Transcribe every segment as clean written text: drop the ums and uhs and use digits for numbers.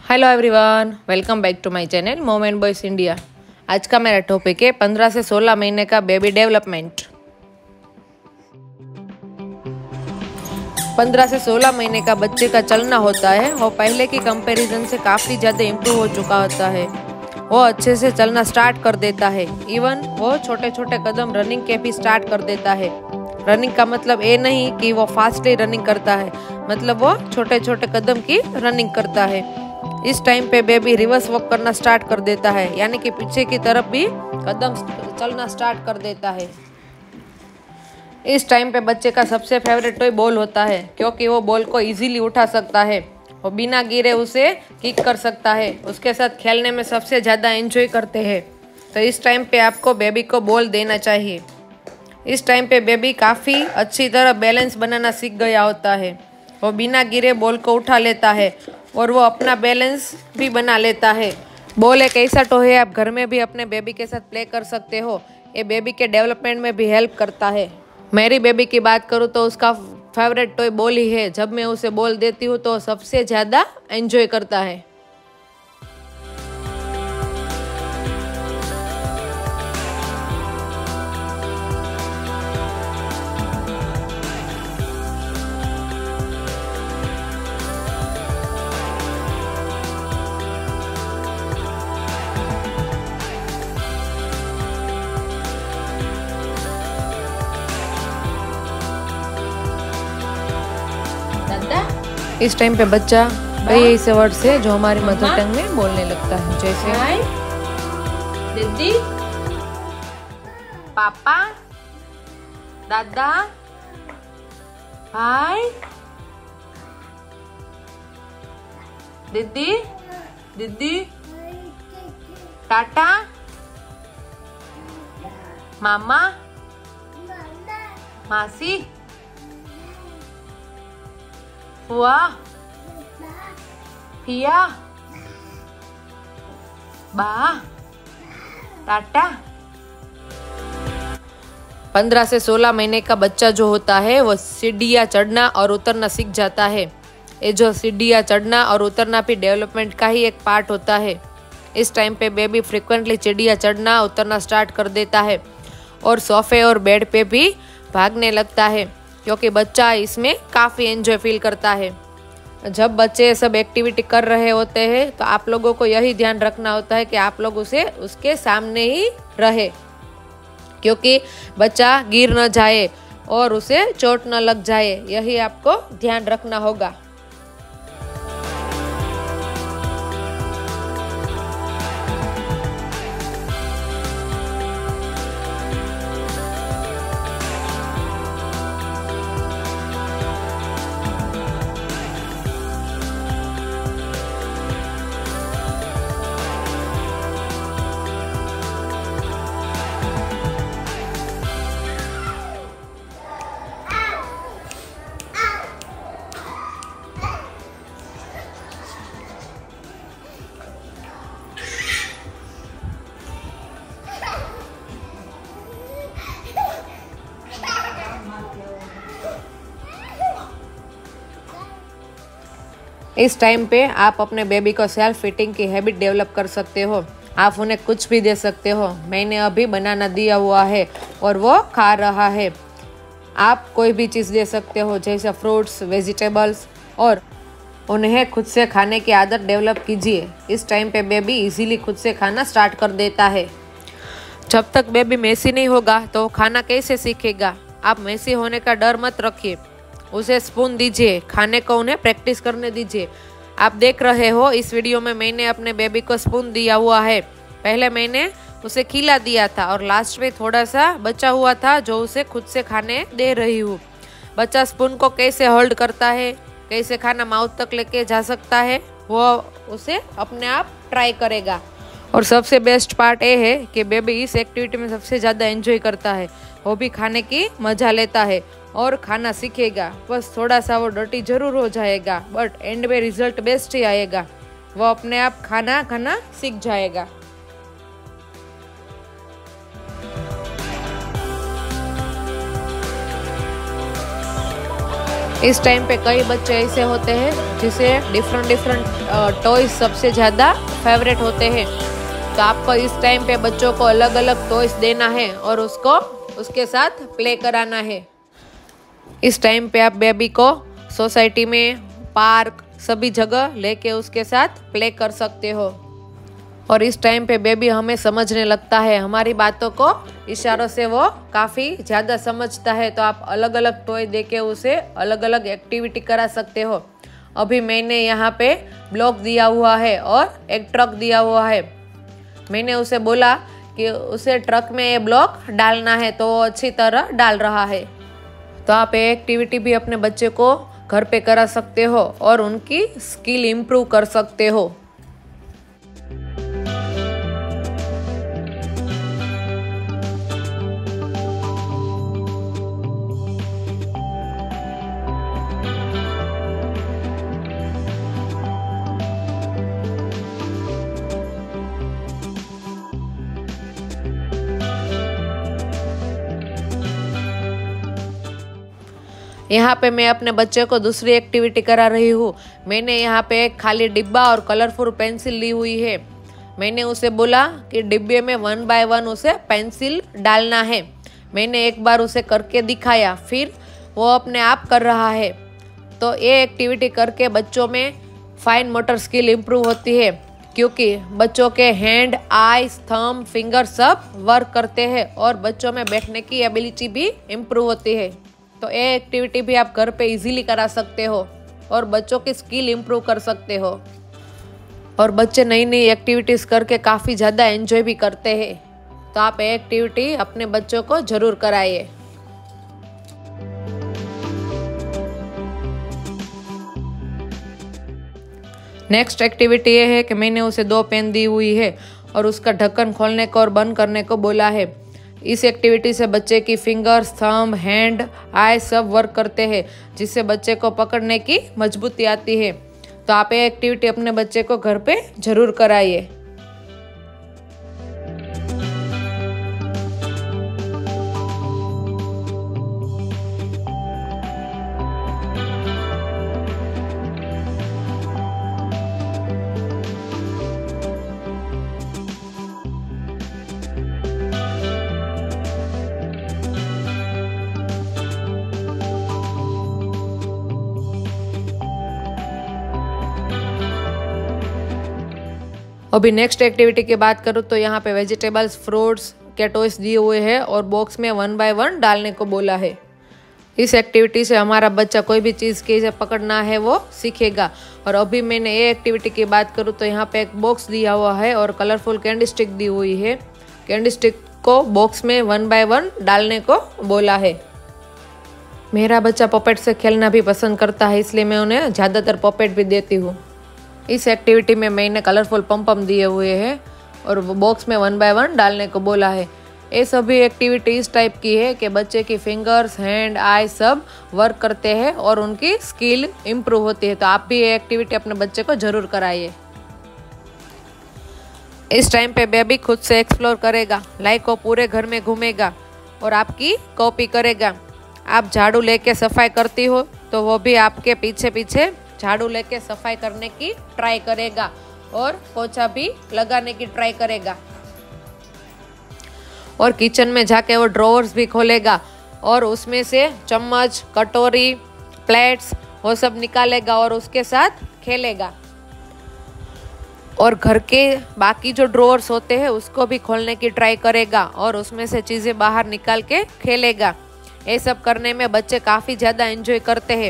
Hello everyone, welcome back to my channel mom and boys India. आज का मेरा topic है 15 से 16 महीने का बेबी डेवलपमेंट। 15 से 16 महीने का बच्चे का चलना होता है वो पहले की कंपैरिजन से काफ़ी ज़्यादा इम्प्रूव हो चुका होता है। वो अच्छे से चलना स्टार्ट कर देता है। इवन वो छोटे छोटे कदम रनिंग के भी स्टार्ट कर देता है। रनिंग का मतलब ये नहीं कि वो फास्टली रनिंग करता है, मतलब वो छोटे छोटे कदम की रनिंग करता है। इस टाइम पे बेबी रिवर्स वॉक करना स्टार्ट कर देता है, यानी कि पीछे की तरफ भी कदम चलना स्टार्ट कर देता है। इस टाइम पे बच्चे का सबसे फेवरेट टॉय बॉल होता है, क्योंकि वो बॉल को इजीली उठा सकता है। वो बिना गिरे उसे किक कर सकता है। उसके साथ खेलने में सबसे ज़्यादा एंजॉय करते हैं। तो इस टाइम पे आपको बेबी को बॉल देना चाहिए। इस टाइम पे बेबी काफ़ी अच्छी तरह बैलेंस बनाना सीख गया होता है। वो बिना गिरे बॉल को उठा लेता है और वो अपना बैलेंस भी बना लेता है। बॉल एक ऐसा टॉय है, आप घर में भी अपने बेबी के साथ प्ले कर सकते हो। ये बेबी के डेवलपमेंट में भी हेल्प करता है। मेरी बेबी की बात करूँ तो उसका फेवरेट टॉय बॉल ही है। जब मैं उसे बॉल देती हूँ तो सबसे ज़्यादा एंजॉय करता है। इस टाइम पे बच्चा कई ऐसे वर्ड से जो हमारी मदर टंग में बोलने लगता है, जैसे दीदी, पापा, दादा, भाई, दीदी, दीदी, टाटा, मामा, मासी, फुआ, पिया, बा, टाटा। 15 से 16 महीने का बच्चा जो होता है वो सीढ़ियाँ चढ़ना और उतरना सीख जाता है। ये जो सीढ़ियाँ चढ़ना और उतरना भी डेवलपमेंट का ही एक पार्ट होता है। इस टाइम पे बेबी फ्रिक्वेंटली सीढ़ियाँ चढ़ना उतरना स्टार्ट कर देता है और सोफे और बेड पे भी भागने लगता है, क्योंकि बच्चा इसमें काफ़ी एंजॉय फील करता है। जब बच्चे सब एक्टिविटी कर रहे होते हैं तो आप लोगों को यही ध्यान रखना होता है कि आप लोग उसे उसके सामने ही रहे, क्योंकि बच्चा गिर न जाए और उसे चोट न लग जाए, यही आपको ध्यान रखना होगा। इस टाइम पे आप अपने बेबी को सेल्फ फीडिंग की हैबिट डेवलप कर सकते हो। आप उन्हें कुछ भी दे सकते हो। मैंने अभी बनाना दिया हुआ है और वो खा रहा है। आप कोई भी चीज़ दे सकते हो, जैसे फ्रूट्स, वेजिटेबल्स, और उन्हें खुद से खाने की आदत डेवलप कीजिए। इस टाइम पे बेबी इजीली खुद से खाना स्टार्ट कर देता है। जब तक बेबी मेसी नहीं होगा तो खाना कैसे सीखेगा। आप मेसी होने का डर मत रखिए। उसे स्पून दीजिए, खाने को उन्हें प्रैक्टिस करने दीजिए। आप देख रहे हो इस वीडियो में मैंने अपने बेबी को स्पून दिया हुआ है। पहले मैंने उसे खिला दिया था और लास्ट में थोड़ा सा बचा हुआ था जो उसे खुद से खाने दे रही हूँ। बच्चा स्पून को कैसे होल्ड करता है, कैसे खाना माउथ तक लेके जा सकता है, वो उसे अपने आप ट्राई करेगा। और सबसे बेस्ट पार्ट ये है कि बेबी इस एक्टिविटी में सबसे ज़्यादा एंजॉय करता है। वो भी खाने की मजा लेता है और खाना सीखेगा। बस थोड़ा सा वो डर्टी जरूर हो जाएगा, बट एंड में रिजल्ट बेस्ट ही आएगा। वो अपने आप खाना खाना सीख जाएगा। इस टाइम पे कई बच्चे ऐसे होते हैं जिसे डिफरेंट टॉयज सबसे ज़्यादा फेवरेट होते हैं। तो आपको इस टाइम पे बच्चों को अलग अलग टॉयज देना है और उसको उसके साथ प्ले कराना है। इस टाइम पे आप बेबी को सोसाइटी में, पार्क, सभी जगह लेके उसके साथ प्ले कर सकते हो। और इस टाइम पे बेबी हमें समझने लगता है, हमारी बातों को इशारों से वो काफ़ी ज़्यादा समझता है। तो आप अलग अलग टॉय देके उसे अलग अलग एक्टिविटी करा सकते हो। अभी मैंने यहाँ पे ब्लॉक दिया हुआ है और एक ट्रक दिया हुआ है। मैंने उसे बोला कि उसे ट्रक में ये ब्लॉक डालना है, तो वो अच्छी तरह डाल रहा है। तो आप ये एक्टिविटी भी अपने बच्चे को घर पे करा सकते हो और उनकी स्किल इम्प्रूव कर सकते हो। यहाँ पे मैं अपने बच्चे को दूसरी एक्टिविटी करा रही हूँ। मैंने यहाँ पे एक खाली डिब्बा और कलरफुल पेंसिल ली हुई है। मैंने उसे बोला कि डिब्बे में 1 बाय 1 उसे पेंसिल डालना है। मैंने एक बार उसे करके दिखाया, फिर वो अपने आप कर रहा है। तो ये एक्टिविटी करके बच्चों में फाइन मोटर स्किल इम्प्रूव होती है, क्योंकि बच्चों के हैंड, आईज, थंब, फिंगर सब वर्क करते हैं और बच्चों में बैठने की एबिलिटी भी इम्प्रूव होती है। तो ये एक्टिविटी भी आप घर पे इजीली करा सकते हो और बच्चों की स्किल इम्प्रूव कर सकते हो। और बच्चे नई नई एक्टिविटीज़ करके काफ़ी ज़्यादा एंजॉय भी करते हैं। तो आप ये एक्टिविटी अपने बच्चों को ज़रूर कराइए। नेक्स्ट एक्टिविटी ये है कि मैंने उसे 2 पेन दी हुई है और उसका ढक्कन खोलने को और बंद करने को बोला है। इस एक्टिविटी से बच्चे की फिंगर्स, थंब, हैंड, आई सब वर्क करते हैं, जिससे बच्चे को पकड़ने की मजबूती आती है। तो आप ये एक्टिविटी अपने बच्चे को घर पे जरूर कराइए। अभी नेक्स्ट एक्टिविटी की बात करूँ तो यहाँ पे वेजिटेबल्स, फ्रूट्स के टॉयज दिए हुए हैं और बॉक्स में 1 बाय 1 डालने को बोला है। इस एक्टिविटी से हमारा बच्चा कोई भी चीज़ कैसे पकड़ना है वो सीखेगा। और अभी मैंने ये एक्टिविटी की बात करूँ तो यहाँ पे एक बॉक्स दिया हुआ है और कलरफुल कैंडी स्टिक दी हुई है। कैंडी स्टिक को बॉक्स में 1 बाय 1 डालने को बोला है। मेरा बच्चा पॉपेट से खेलना भी पसंद करता है, इसलिए मैं उन्हें ज़्यादातर पॉपेट भी देती हूँ। इस एक्टिविटी में मैंने कलरफुल पम दिए हुए हैं और वो बॉक्स में 1 बाय 1 डालने को बोला है। ये सभी एक्टिविटी इस टाइप की है कि बच्चे की फिंगर्स, हैंड, आई सब वर्क करते हैं और उनकी स्किल इम्प्रूव होती है। तो आप भी ये एक्टिविटी अपने बच्चे को जरूर कराइए। इस टाइम पे बेबी खुद से एक्सप्लोर करेगा, लाइक वो पूरे घर में घूमेगा और आपकी कॉपी करेगा। आप झाड़ू लेके सफाई करती हो तो वो भी आपके पीछे पीछे झाड़ू लेके सफाई करने की ट्राई करेगा और पोछा भी लगाने की ट्राई करेगा। और किचन में जाके वो ड्रॉवर्स भी खोलेगा और उसमें से चम्मच, कटोरी, प्लेट्स वो सब निकालेगा और उसके साथ खेलेगा। और घर के बाकी जो ड्रॉवर्स होते हैं उसको भी खोलने की ट्राई करेगा और उसमें से चीज़ें बाहर निकाल के खेलेगा। ये सब करने में बच्चे काफ़ी ज़्यादा एंजॉय करते हैं।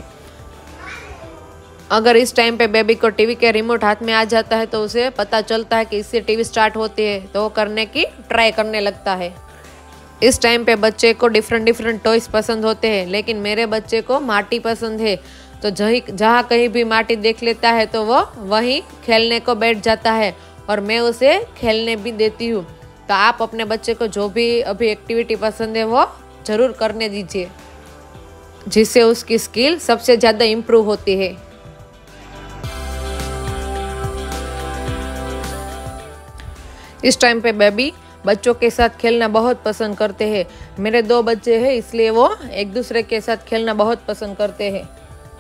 अगर इस टाइम पे बेबी को टीवी के रिमोट हाथ में आ जाता है तो उसे पता चलता है कि इससे टीवी स्टार्ट होती है, तो वो करने की ट्राई करने लगता है। इस टाइम पे बच्चे को डिफरेंट टॉयज पसंद होते हैं, लेकिन मेरे बच्चे को माटी पसंद है। तो जहाँ कहीं भी माटी देख लेता है तो वो वहीं खेलने को बैठ जाता है और मैं उसे खेलने भी देती हूँ। तो आप अपने बच्चे को जो भी अभी एक्टिविटी पसंद है वो ज़रूर करने दीजिए, जिससे उसकी स्किल सबसे ज़्यादा इम्प्रूव होती है। इस टाइम पे बेबी बच्चों के साथ खेलना बहुत पसंद करते हैं। मेरे 2 बच्चे हैं, इसलिए वो एक दूसरे के साथ खेलना बहुत पसंद करते हैं।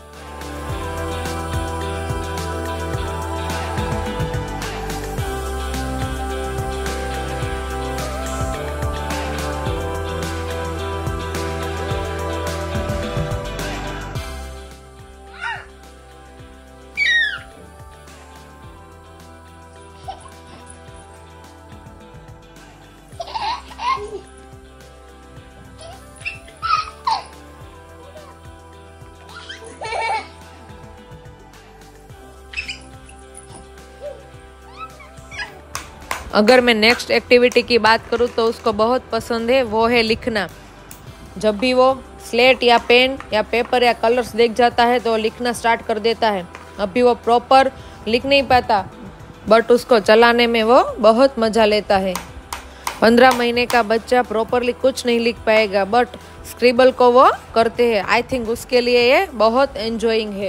अगर मैं नेक्स्ट एक्टिविटी की बात करूँ तो उसको बहुत पसंद है, वो है लिखना। जब भी वो स्लेट या पेन या पेपर या कलर्स देख जाता है तो लिखना स्टार्ट कर देता है। अभी वो प्रॉपर लिख नहीं पाता, बट उसको चलाने में वो बहुत मज़ा लेता है। 15 महीने का बच्चा प्रॉपरली कुछ नहीं लिख पाएगा, बट स्क्रिबल को वो करते हैं। आई थिंक उसके लिए ये बहुत एंजॉइंग है।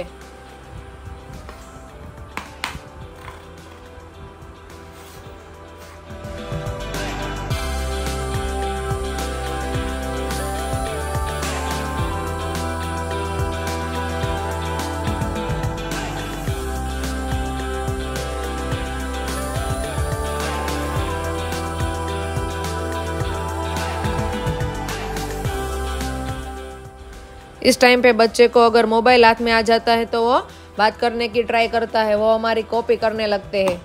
इस टाइम पे बच्चे को अगर मोबाइल हाथ में आ जाता है तो वो बात करने की ट्राई करता है, वो हमारी कॉपी करने लगते हैं।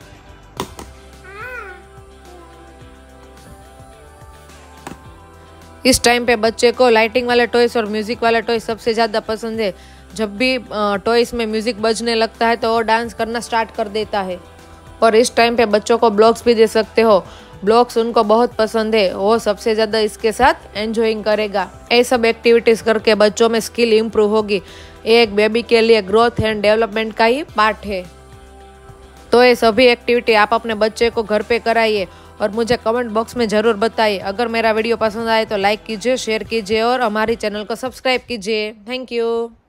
इस टाइम पे बच्चे को लाइटिंग वाले टॉयस और म्यूजिक वाला टॉय सबसे ज़्यादा पसंद है। जब भी टॉयस में म्यूजिक बजने लगता है तो वो डांस करना स्टार्ट कर देता है। और इस टाइम पे बच्चों को ब्लॉक्स भी दे सकते हो, ब्लॉक्स उनको बहुत पसंद है, वो सबसे ज़्यादा इसके साथ एंजॉइंग करेगा। ये सब एक्टिविटीज़ करके बच्चों में स्किल इम्प्रूव होगी। एक बेबी के लिए ग्रोथ एंड डेवलपमेंट का ही पार्ट है। तो ये सभी एक्टिविटी आप अपने बच्चे को घर पे कराइए और मुझे कमेंट बॉक्स में ज़रूर बताइए। अगर मेरा वीडियो पसंद आए तो लाइक कीजिए, शेयर कीजिए और हमारी चैनल को सब्सक्राइब कीजिए। Thank you.